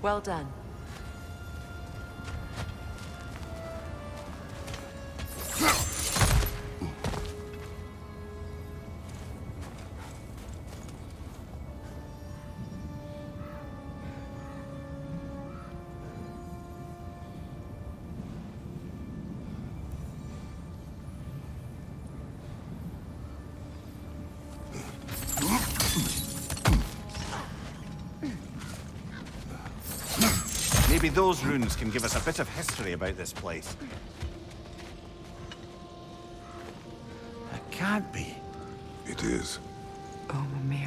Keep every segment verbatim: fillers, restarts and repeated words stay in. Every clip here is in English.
Well done. Maybe those runes can give us a bit of history about this place. It can't be. It is. Oh, Mimir.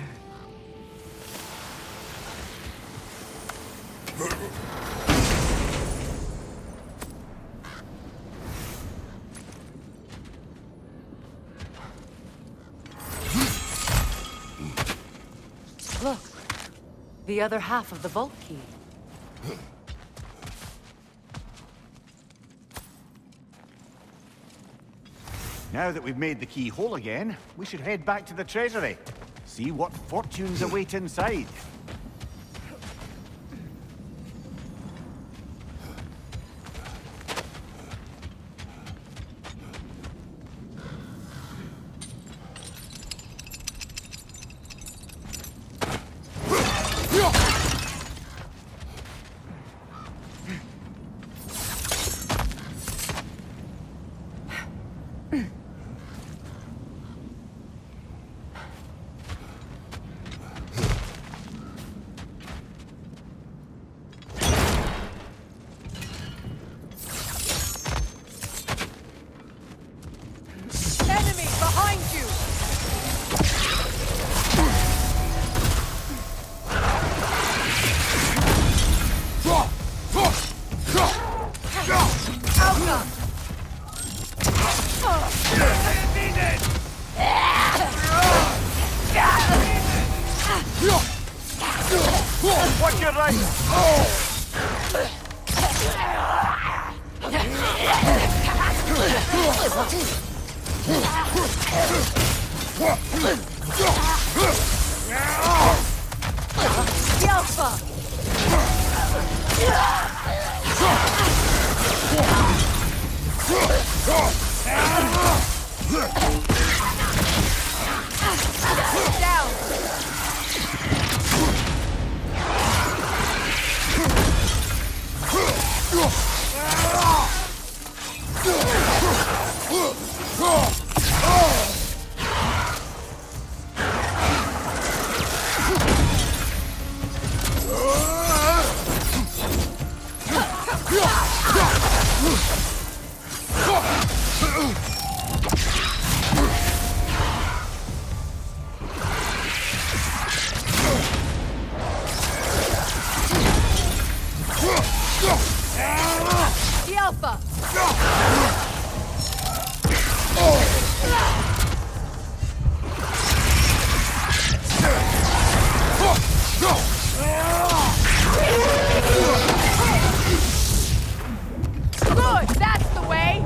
Look. The other half of the vault key. Now that we've made the key whole again, we should head back to the treasury. See what fortunes await inside. Watch your right! Yelpa! Down! Alpha! Good! That's the way!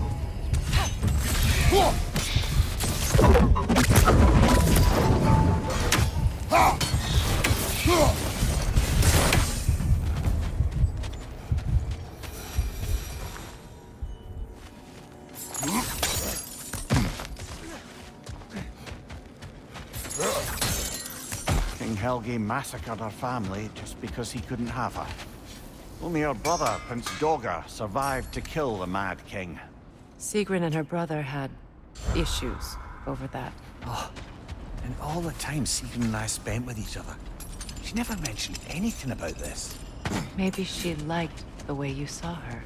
King Helge massacred her family just because he couldn't have her. Only her brother, Prince Dogger, survived to kill the Mad King. Sigrun and her brother had issues over that. Oh, and all the time Sigrun and I spent with each other. She never mentioned anything about this. Maybe she liked the way you saw her.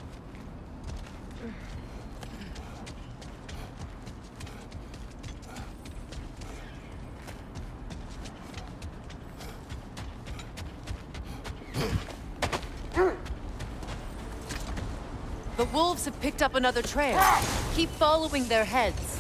The wolves have picked up another trail. Keep following their heads.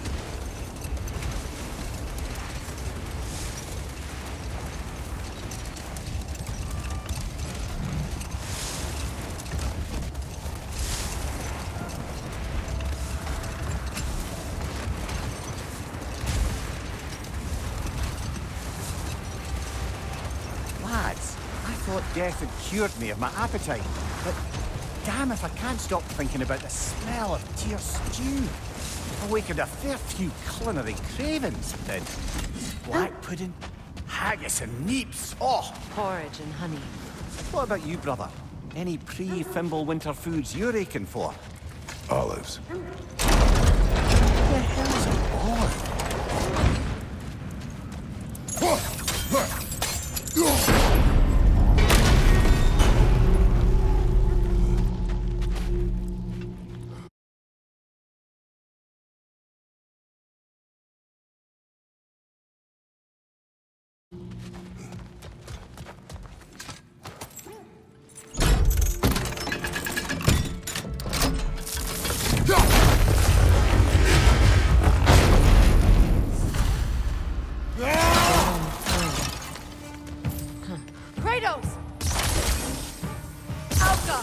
Lads, I thought thought death had cured me of my appetite, but damn if I can't stop thinking about the smell of Tyr stew. Awakened a fair few culinary cravings, did. Black pudding, haggis and neeps, oh! Porridge and honey. What about you, brother? Any pre-Fimble winter foods you're aching for? Olives. What the hell's an olive? Kratos! Alka!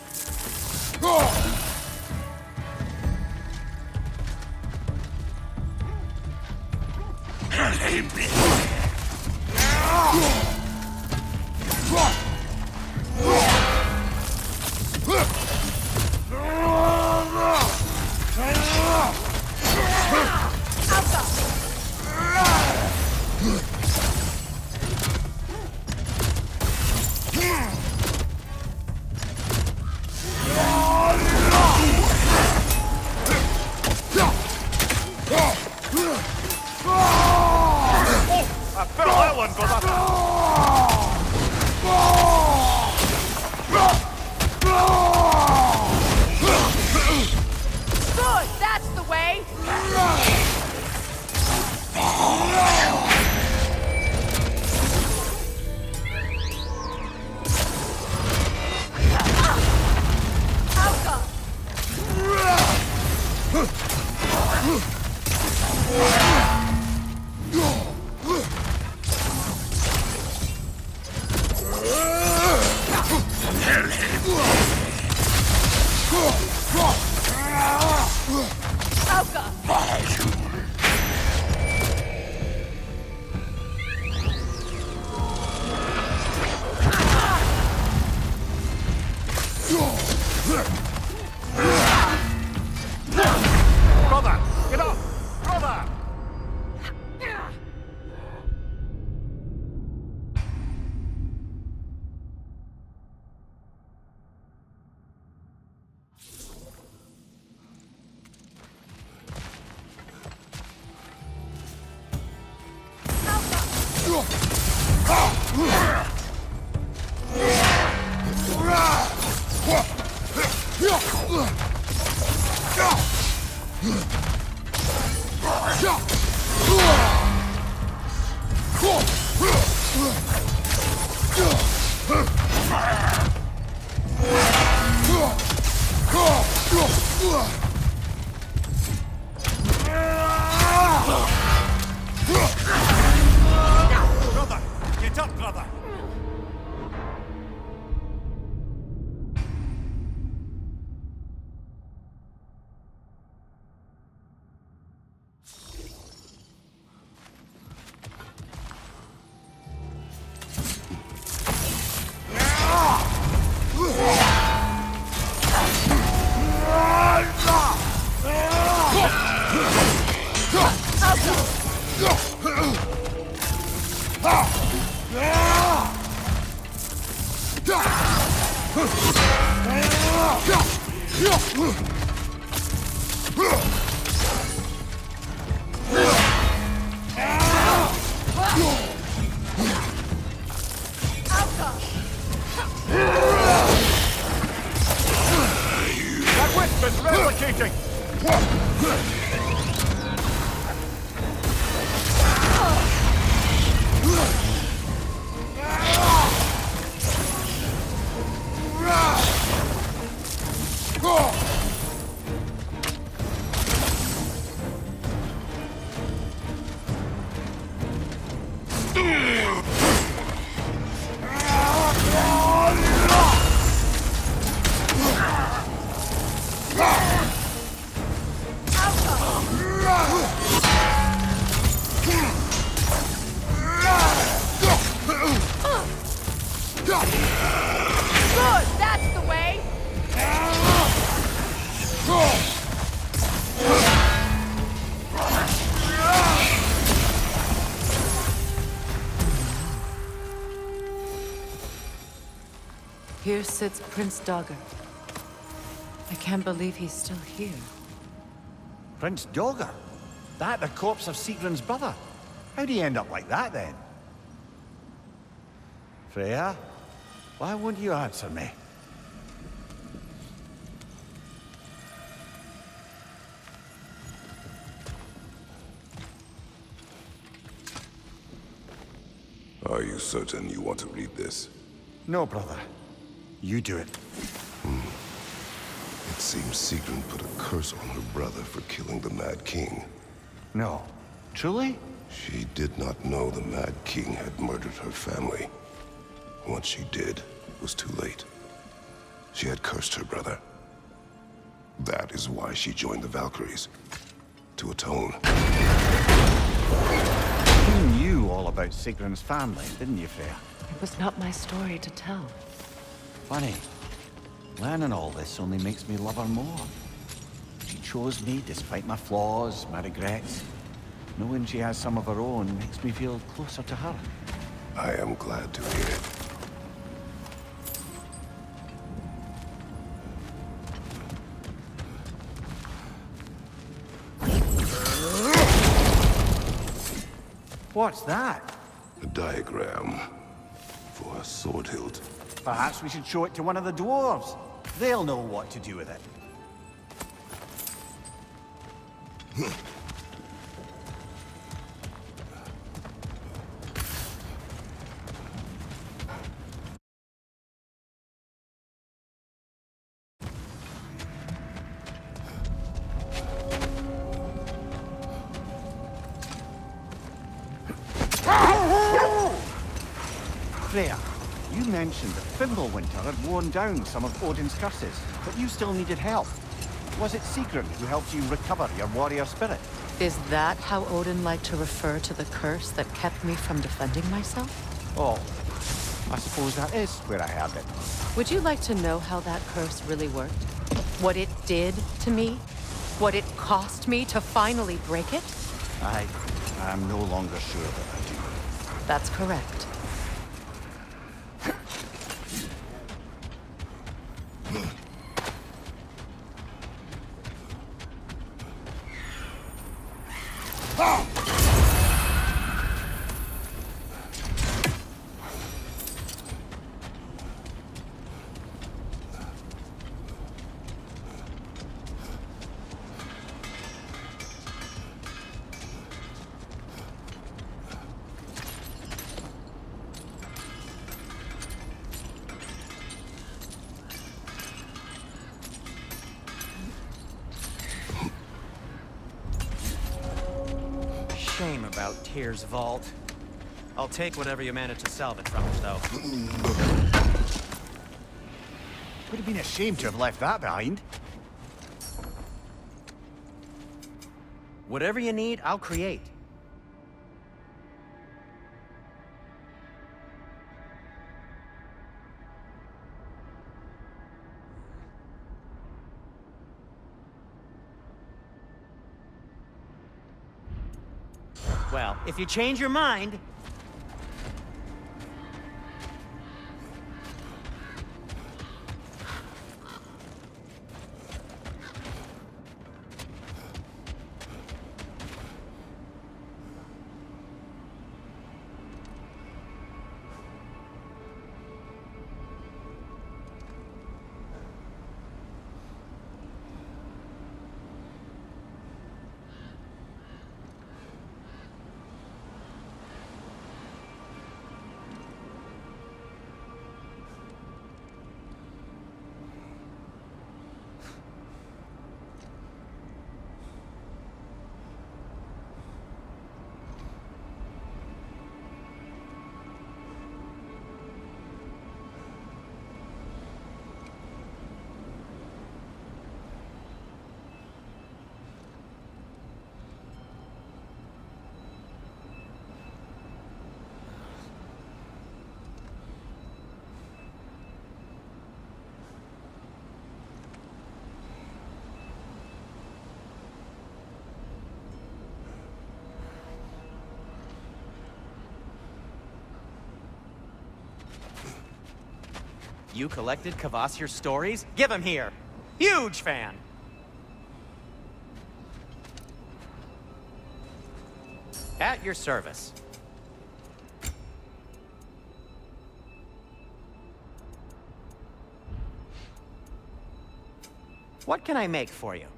I felt that one, brother! Good! That's the way! Alka! Alka! Brother! Get up! Brother! Brother! Get up, brother! That whisper's replicating! sits Prince Dogger. I can't believe he's still here. Prince Dogger? That the corpse of Sigrun's brother? How'd he end up like that, then? Freya? Why won't you answer me? Are you certain you want to read this? No, brother. You do it. It seems Sigrun put a curse on her brother for killing the Mad King. No. Truly? She did not know the Mad King had murdered her family. Once she did, it was too late. She had cursed her brother. That is why she joined the Valkyries. To atone. You knew all about Sigrun's family, didn't you, Freya? It was not my story to tell. Funny. Learning all this only makes me love her more. She chose me despite my flaws, my regrets. Knowing she has some of her own makes me feel closer to her. I am glad to hear it. What's that? A diagram for a sword hilt. Perhaps we should show it to one of the dwarves. They'll know what to do with it. Freya, you mentioned that Fimbulwinter had worn down some of Odin's curses, but you still needed help. Was it Sigrun who helped you recover your warrior spirit? Is that how Odin liked to refer to the curse that kept me from defending myself? Oh, I suppose that is where I heard it. Would you like to know how that curse really worked? What it did to me? What it cost me to finally break it? I am no longer sure that I do. That's correct. Shame about Tyr's vault. I'll take whatever you manage to salvage from it, though. Would have been a shame to have left that behind. Whatever you need, I'll create. Well, if you change your mind... You collected Kvasir's stories? Give him here! Huge fan! At your service. What can I make for you?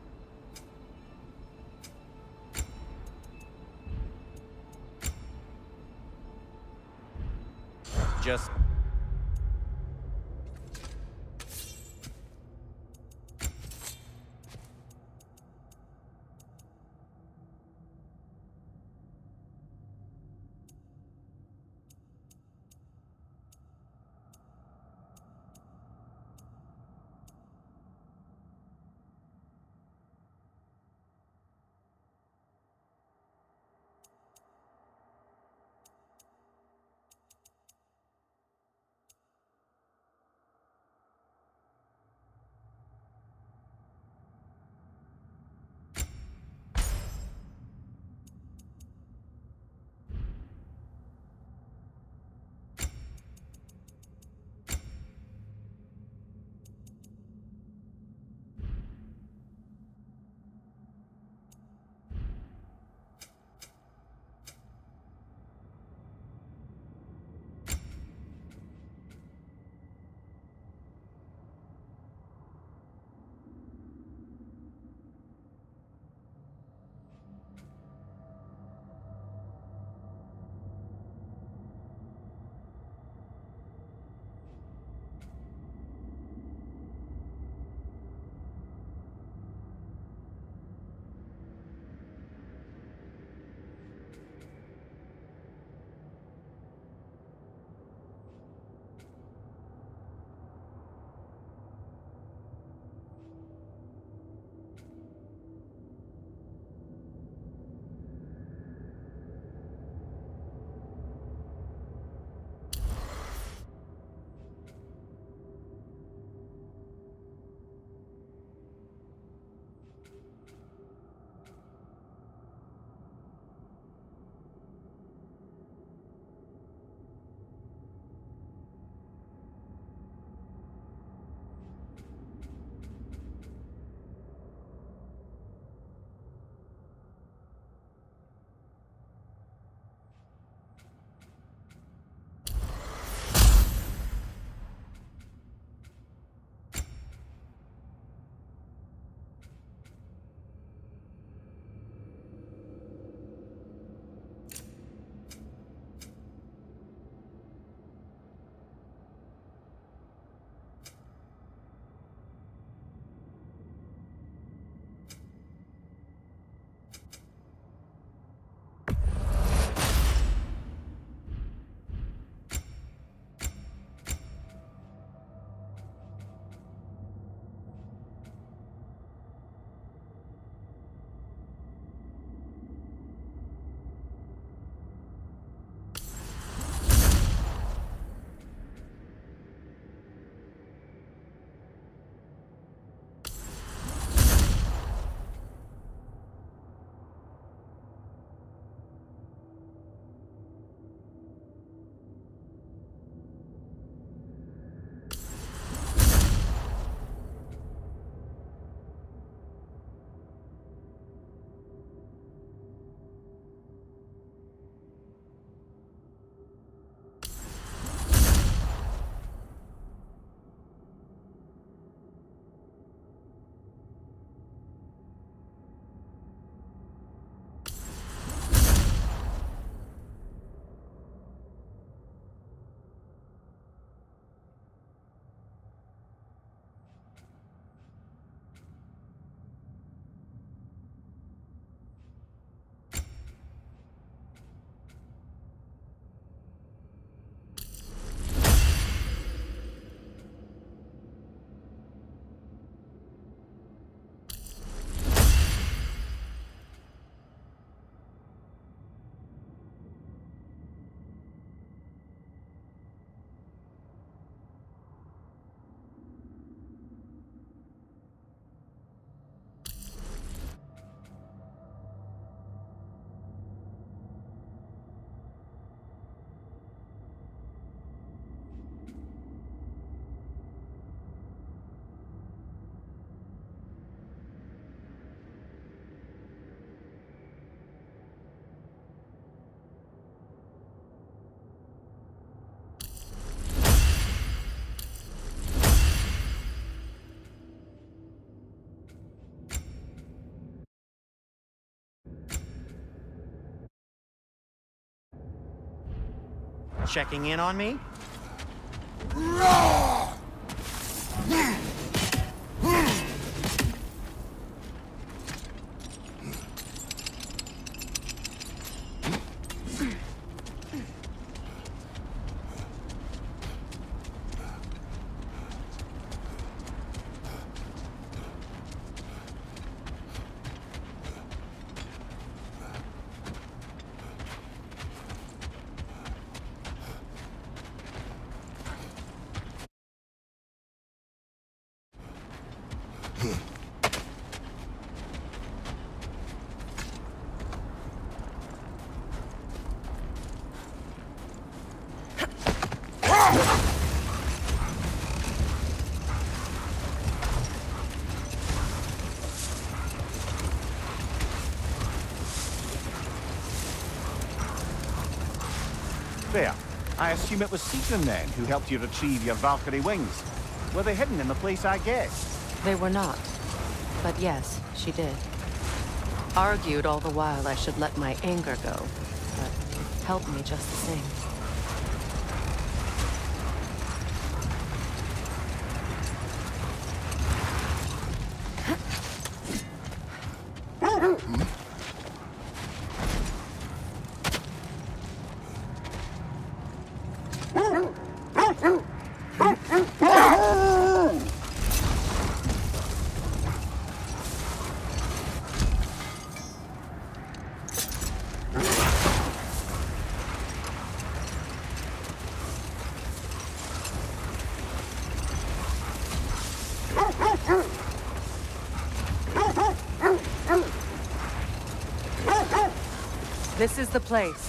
Just... Checking in on me? There. I assume it was Sigrun then who helped you retrieve your Valkyrie wings. Were they hidden in the place I guessed? They were not. But yes, she did. Argued all the while I should let my anger go, but helped me just the same. This is the place.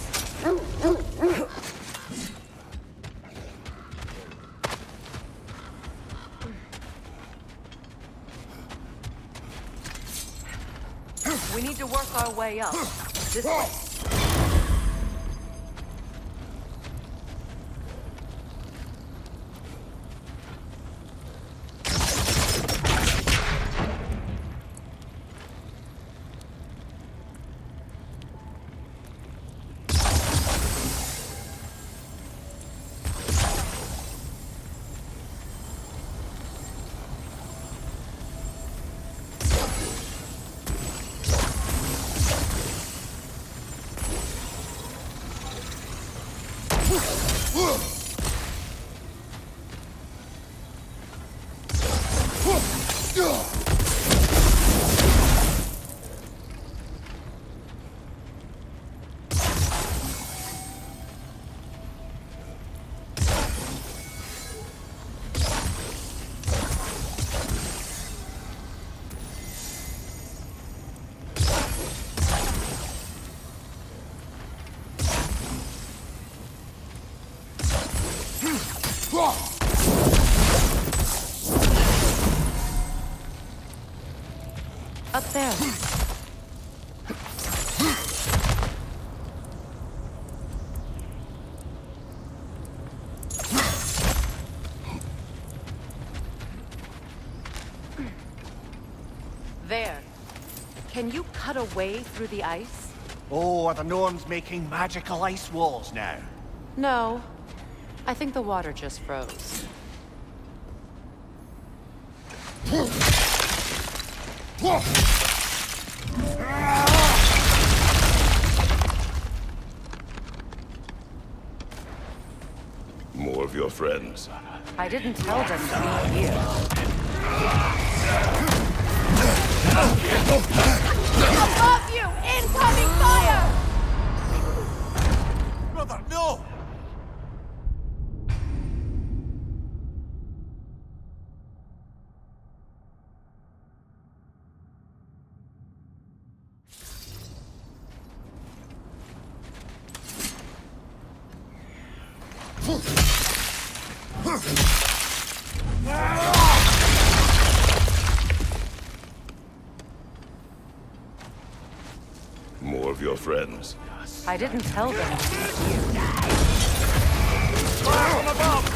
We need to work our way up. This way. Up there. There. Can you cut a way through the ice? Oh, are the Norns making magical ice walls now? No. I think the water just froze. More of your friends. I didn't tell them to be here. Above you! Incoming fire! Brother, no! More of your friends. I didn't tell them to be here. Fire from above!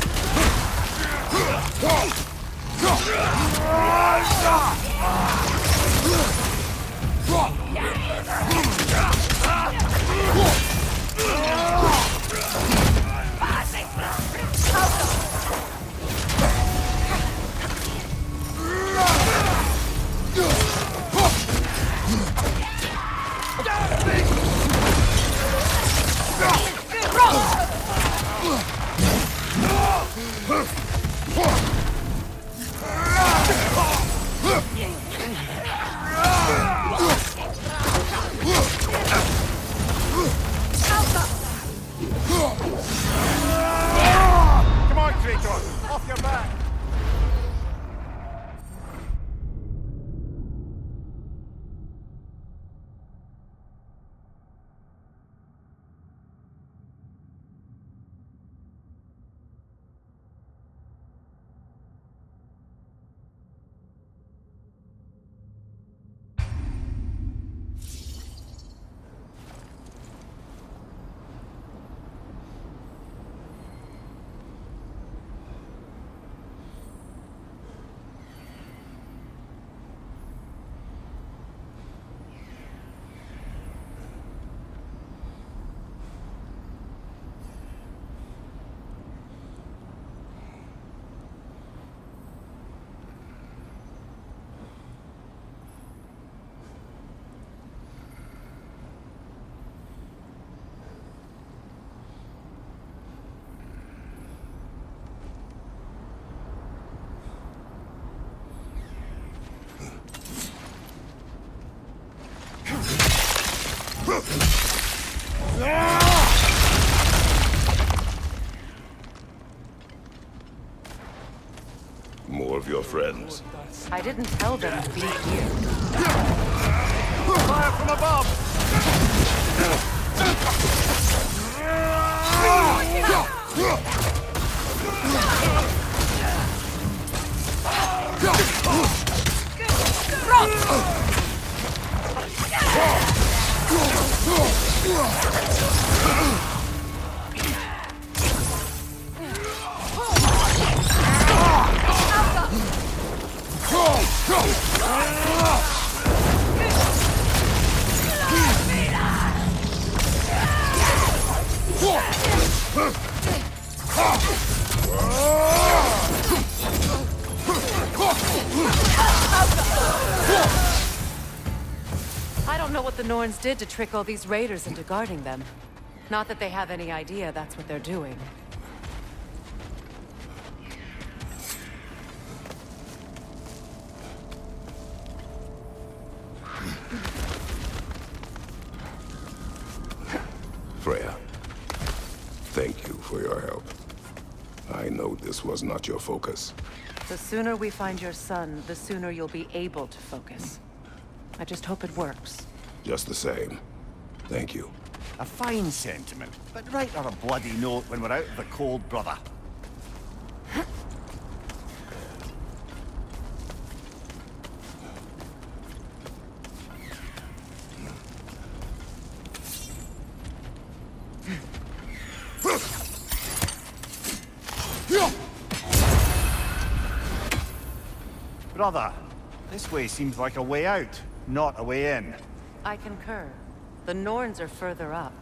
I didn't tell them to be here. Fire from above! I don't know what the Norns did to trick all these raiders into guarding them. Not that they have any idea that's what they're doing. Freya, thank you for your help. I know this was not your focus. The sooner we find your son, the sooner you'll be able to focus. I just hope it works. Just the same, thank you. A fine sentiment, but write her a bloody note when we're out of the cold, brother. Brother, this way seems like a way out, not a way in. I concur. The Norns are further up.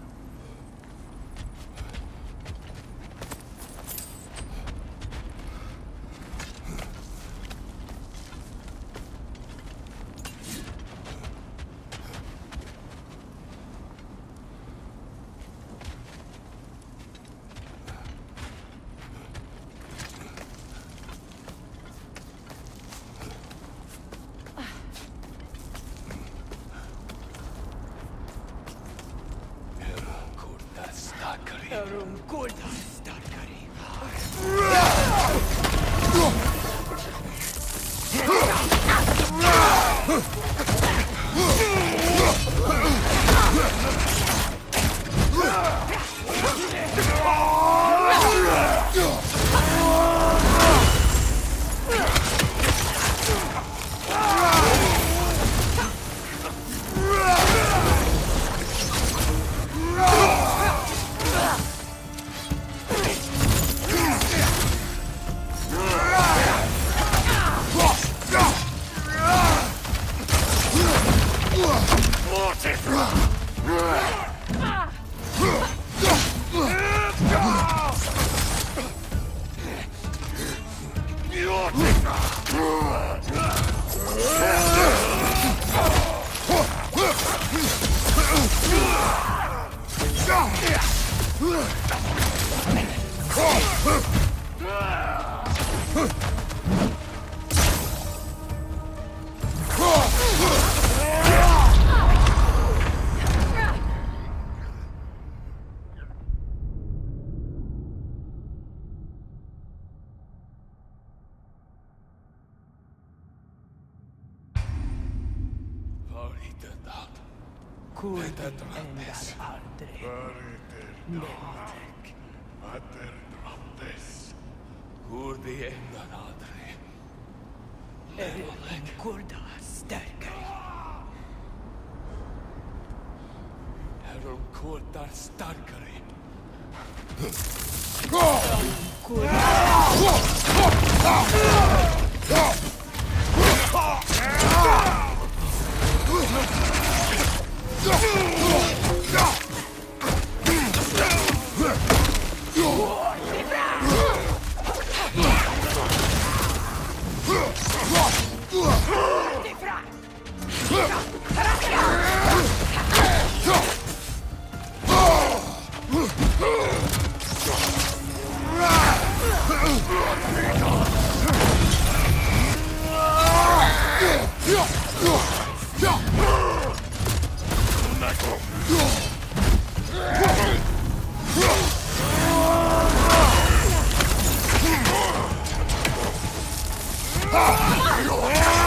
Ah!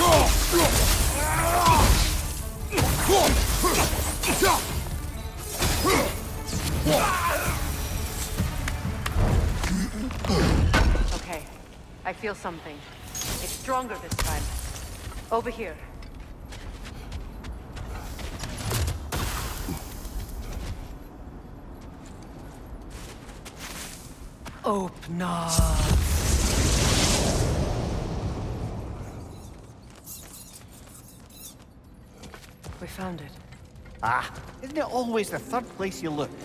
Okay, I feel something. It's stronger this time. Over here. Open up. We found it. Ah, isn't it always the third place you look?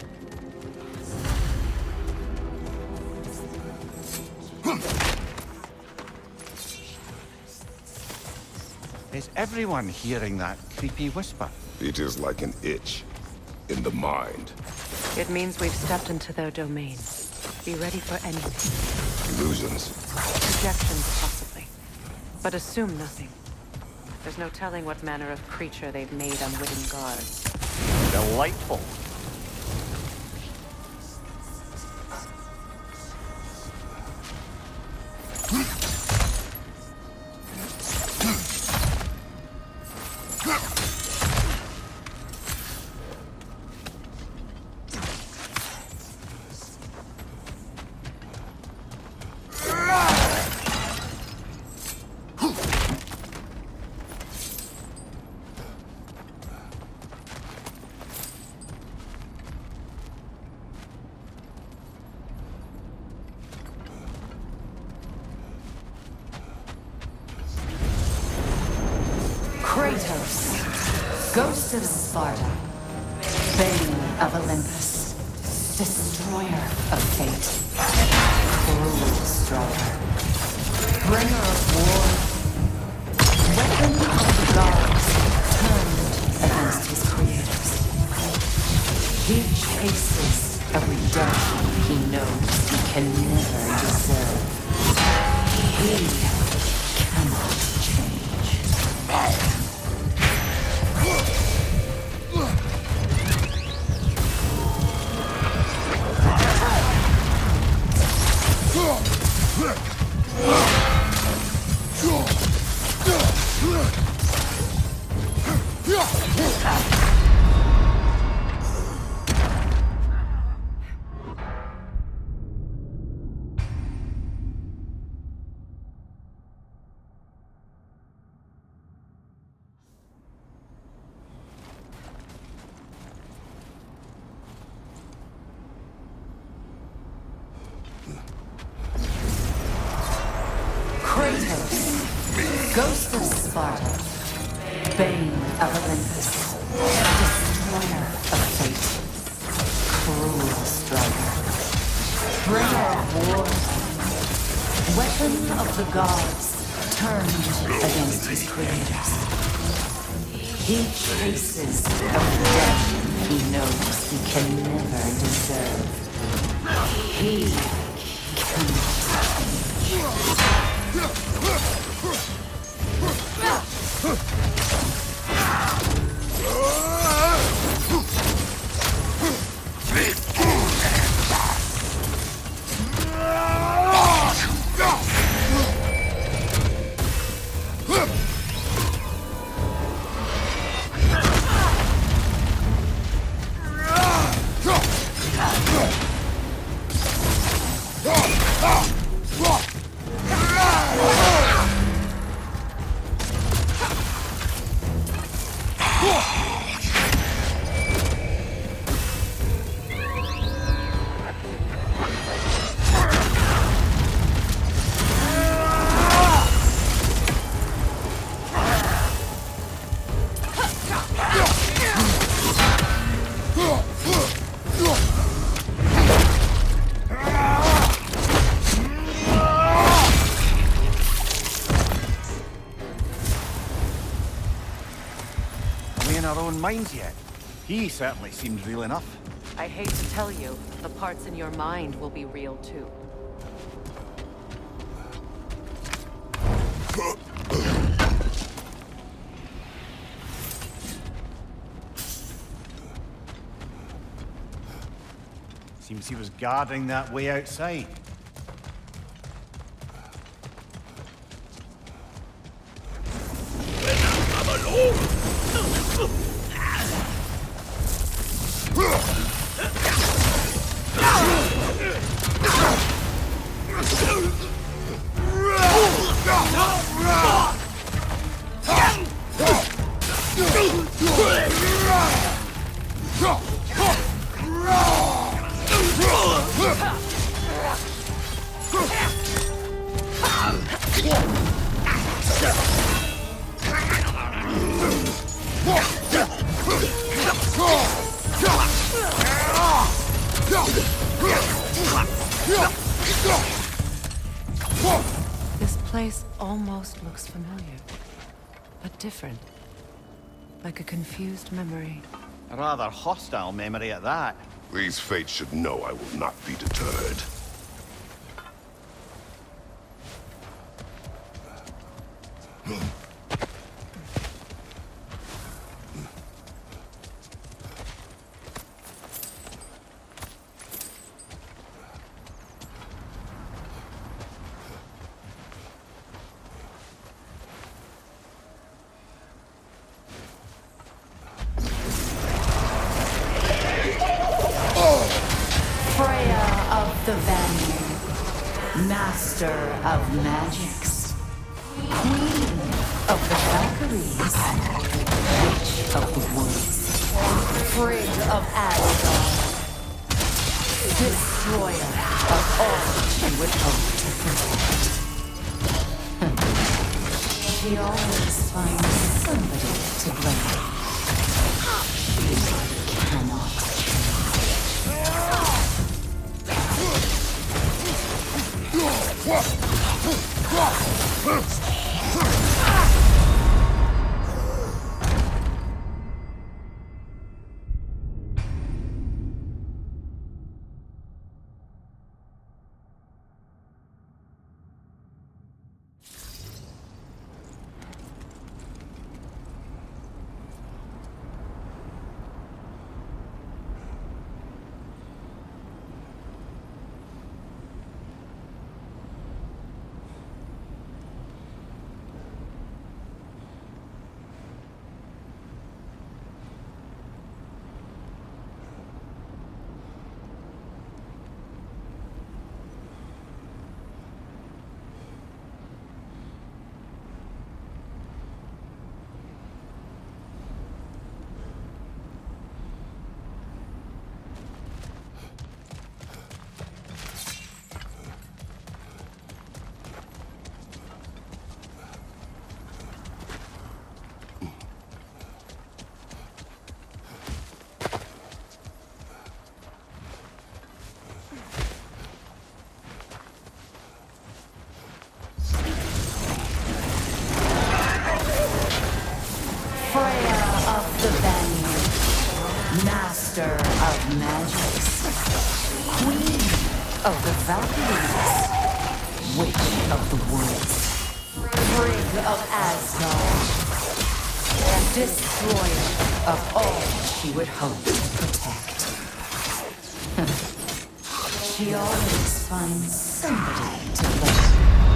Is everyone hearing that creepy whisper? It is like an itch in the mind. It means we've stepped into their domain. Be ready for anything. Illusions. Projections, possibly. But assume nothing. There's no telling what manner of creature they've made unwitting guards. Delightful. Kratos, Ghost of Sparta, Bane of Olympus, Destroyer of Fate, Cruel Striker, Bringer of War, Weapon of the Gods, turned against his creators. He chases a redemption he knows he can never deserve. He cannot change. Kratos, Ghost of Sparta, Bane of Olympus, Destroyer of Fate, Cruel Striker, Bringer of War, Weapon of the Gods, turned against his creators. He chases a redemption he knows he can never deserve. He cannot change. Our own minds yet. He certainly seems real enough. I hate to tell you, the parts in your mind will be real too. Seems he was guarding that way outside. almost looks familiar, but different. Like a confused memory. A rather hostile memory at that. These fates should know I will not be deterred. The Vanir, Master of Magics, Queen of the Valkyries, Witch of the Woods, Frigg of Asgard, Destroyer of all she would hope to protect. She always finds somebody to blame. She cannot. Master of Magics, Queen of the Valkyries, Witch of the Woods, Frigg of Asgard, Destroyer of all she would hope to protect. She always finds somebody to blame.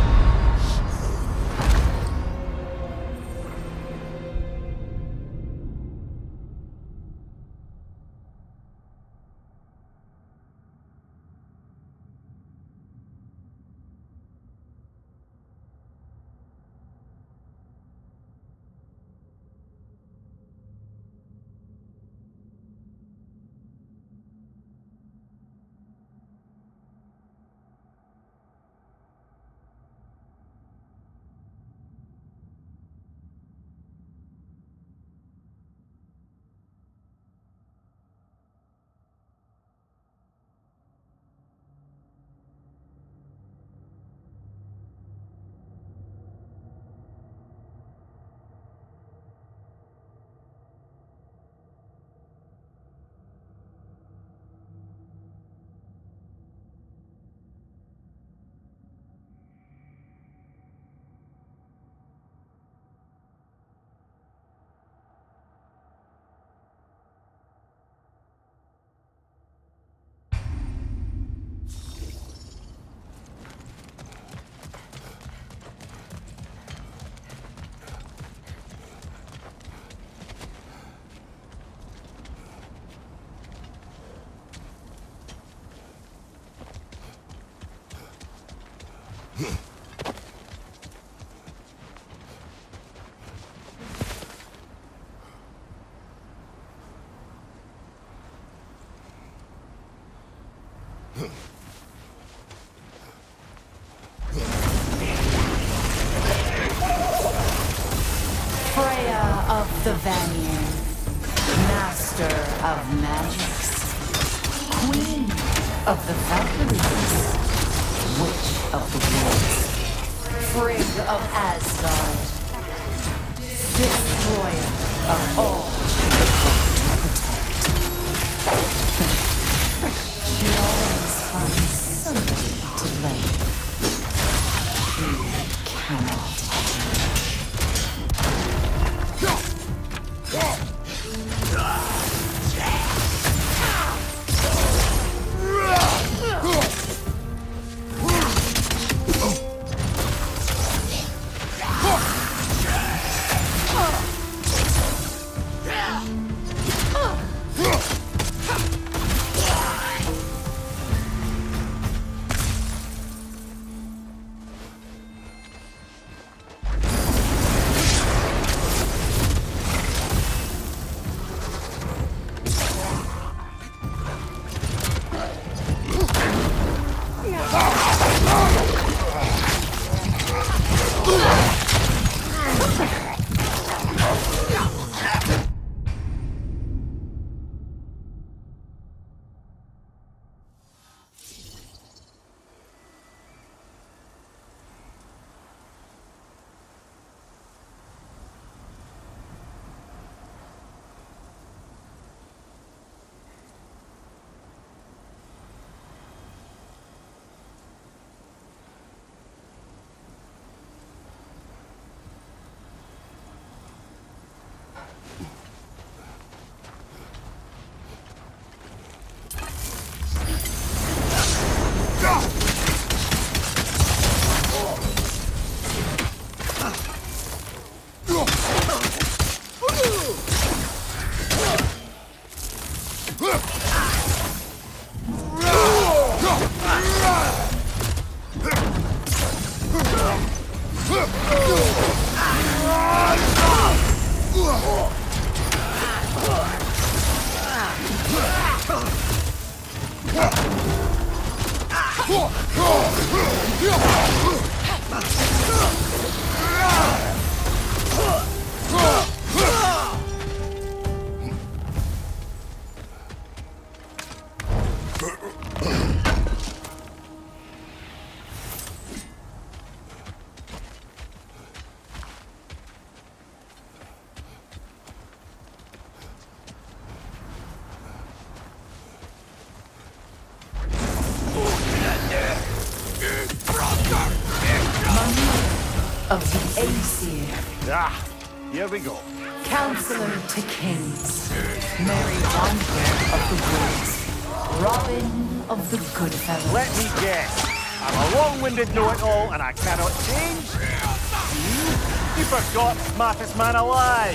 Freya of the Vanir, Master of Magics, Queen of the Valkyries, Witch of the Woods, Frigg of Asgard, destroyer of all she always finds somebody to blame. He cannot. Of the Aesir. Ah, here we go. Counselor to kings. Merry wanderer of the woods. Robin of the Goodfellows. Let me guess. I'm a long-winded know-it-all and I cannot change. Hmm? You forgot smartest man alive.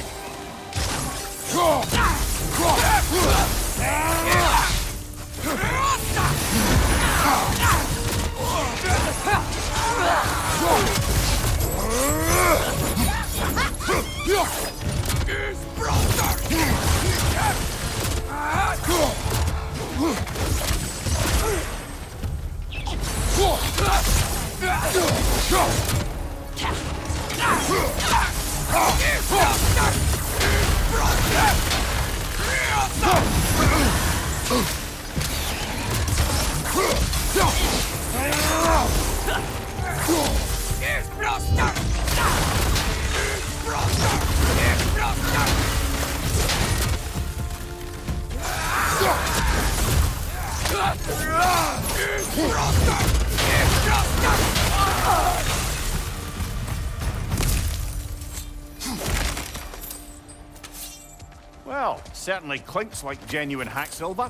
Well, certainly clinks like genuine hack silver.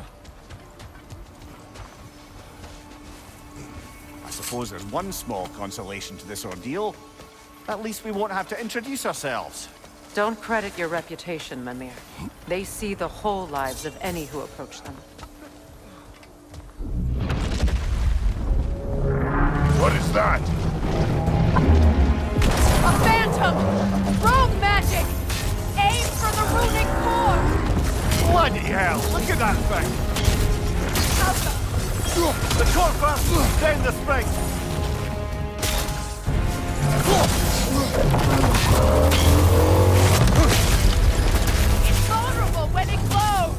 I suppose there's one small consolation to this ordeal. At least we won't have to introduce ourselves. Don't credit your reputation, Mimir. They see the whole lives of any who approach them. What is that? A phantom! Rogue magic! Aim for the runic core! Bloody hell! Look at that thing! The core first! Down the spring! It's vulnerable when it glows!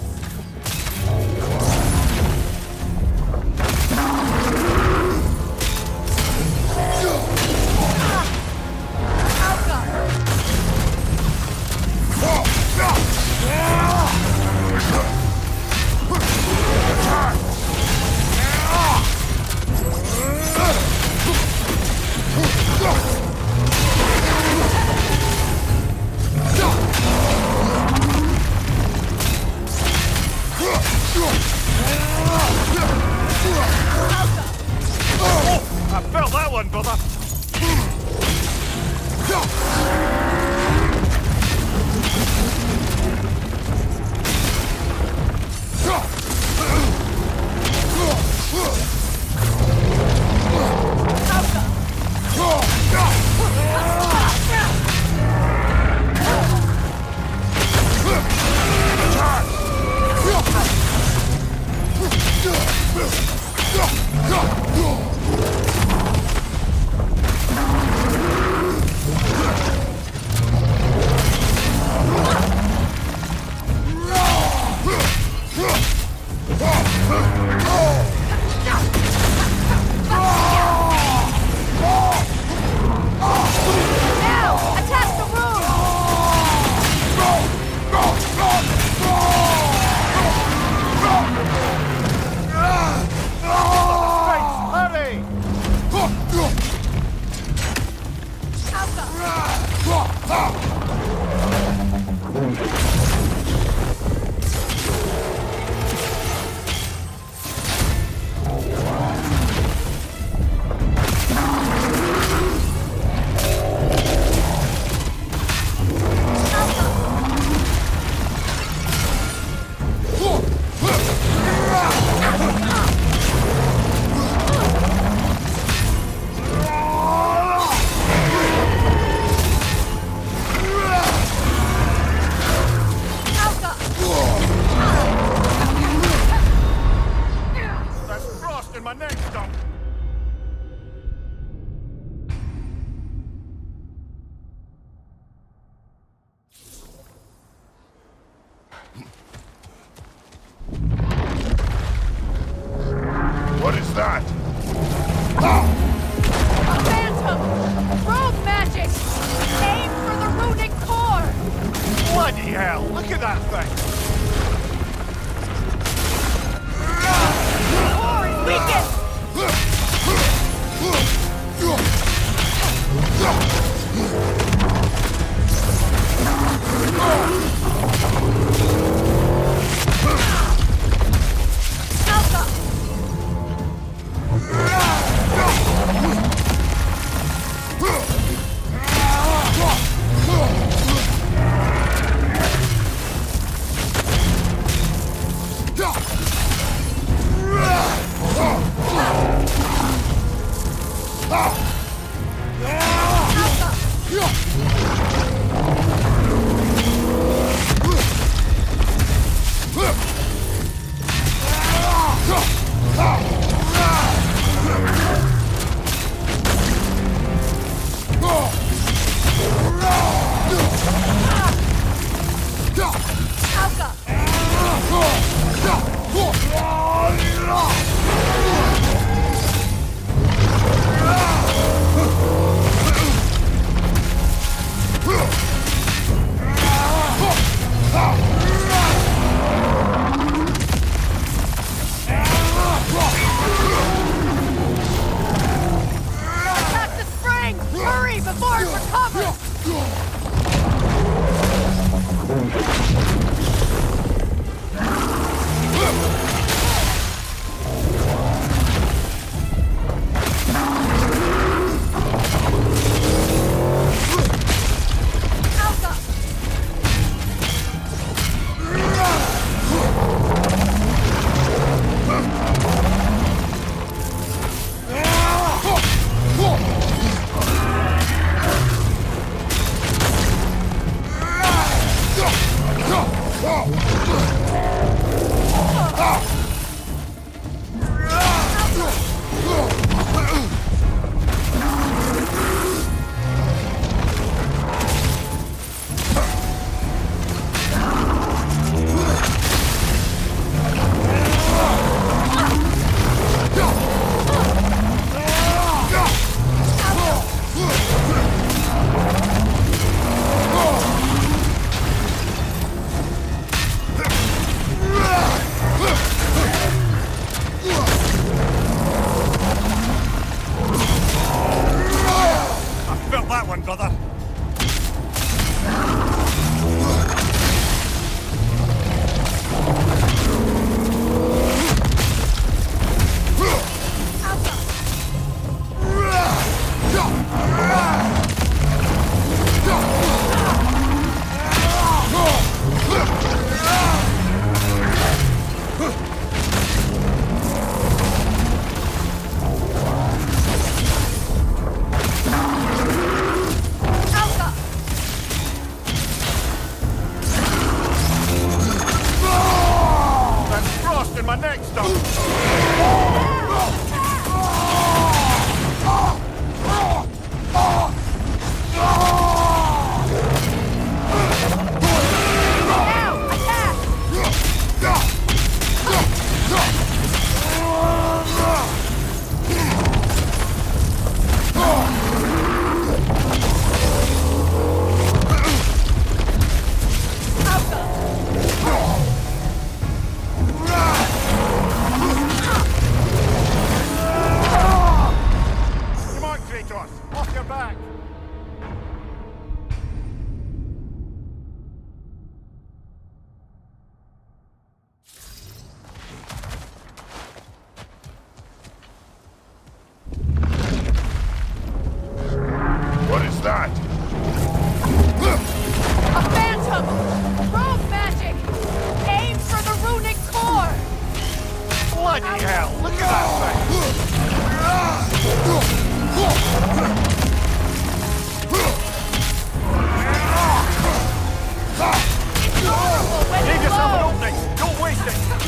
Give yourself an opening! Don't waste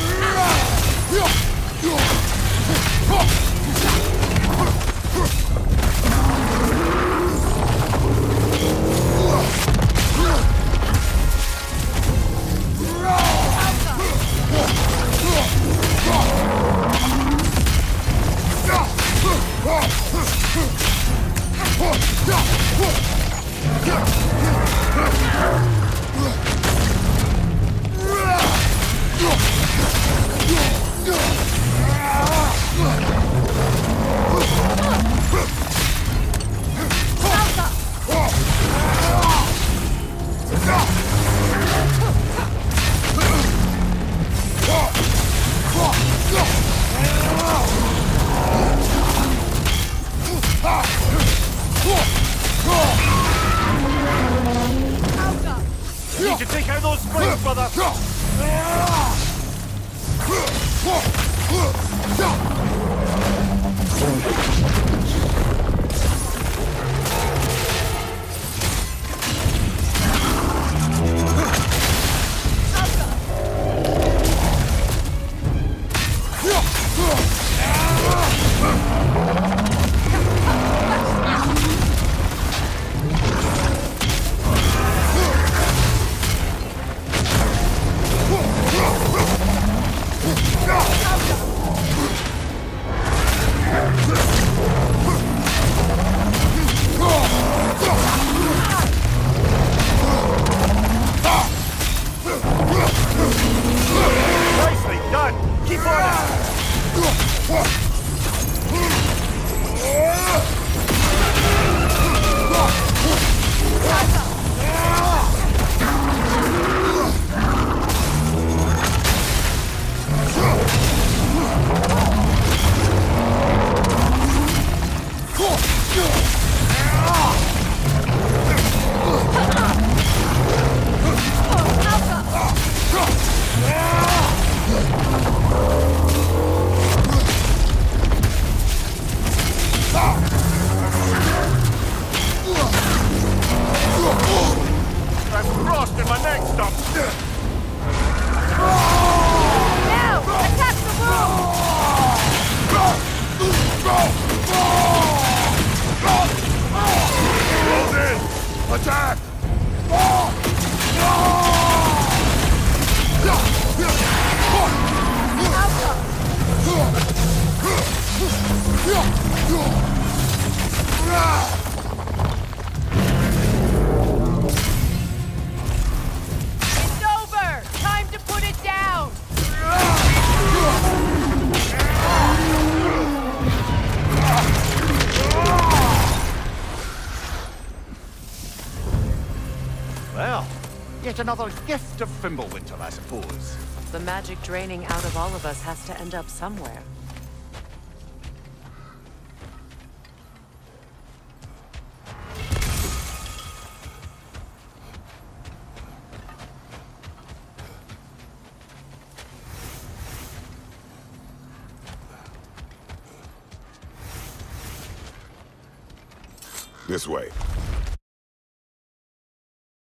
Need to take out those springs, brother! Nicely done! Keep on it! I'm frost in my neck stump! Now! Attack the room! Close in! Attack! It's over! Time to put it down! Well, yet another gift of Fimbulwinter, I suppose. The magic draining out of all of us has to end up somewhere. This way.